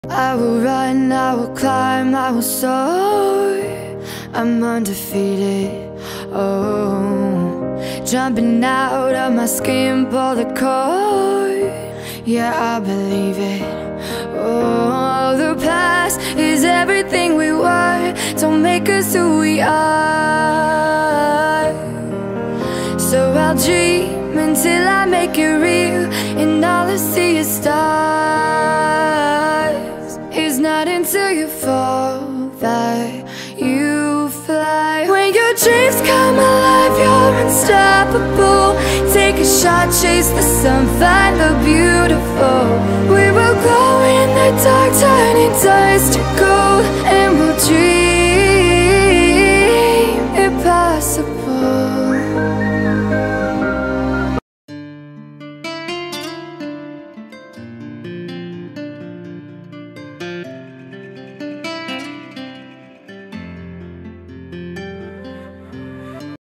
I will run, I will climb, I will soar. I'm undefeated, oh. Jumping out of my skin, pull the cord. Yeah, I believe it. Oh, the past is everything we were. Don't make us who we are. So I'll dream until I make it real, and all I see is stars. It's not until you fall that you fly. When your dreams come alive, you're unstoppable. Take a shot, chase the sun, find the beautiful. We will glow in the dark, turning dust to gold.